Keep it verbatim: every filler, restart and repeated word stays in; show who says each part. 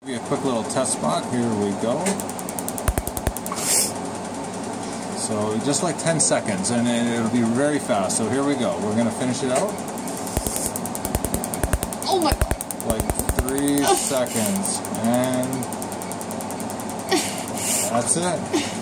Speaker 1: A quick little test spot. Here we go. So just like ten seconds, and it'll be very fast. So here we go. We're gonna finish it out.
Speaker 2: Oh my!
Speaker 1: Like three seconds, and that's it.